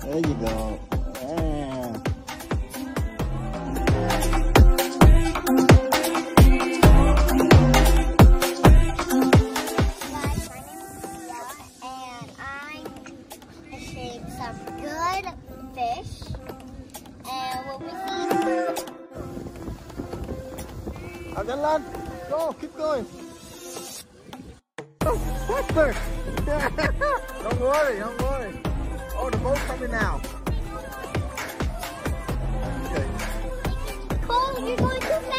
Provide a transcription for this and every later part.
There you go. Yeah. Some good fish, and we'll be seeing. Again, lad. Go, keep going. Oh, faster! Don't worry, don't worry. Oh, the boat's coming now. Okay. Cole, you're going too fast.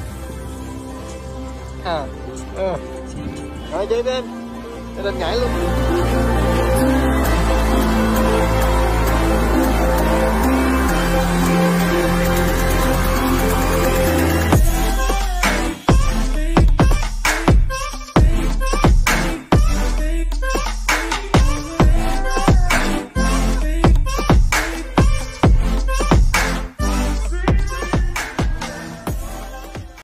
Rồi chơi bên nhảy luôn.